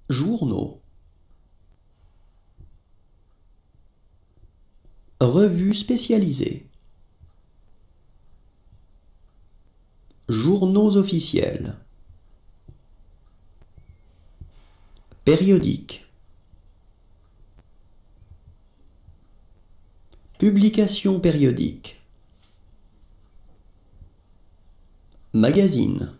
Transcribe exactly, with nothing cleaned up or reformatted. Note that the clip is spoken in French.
Journaux. Revues spécialisées. Journaux officiels. Périodiques. Publications périodiques. Magazines.